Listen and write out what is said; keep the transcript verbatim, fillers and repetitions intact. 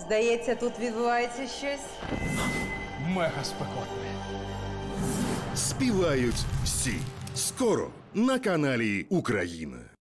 Здається, тут відбувається щось. Мега спекотне. Співають всі. Скоро на каналі Україна.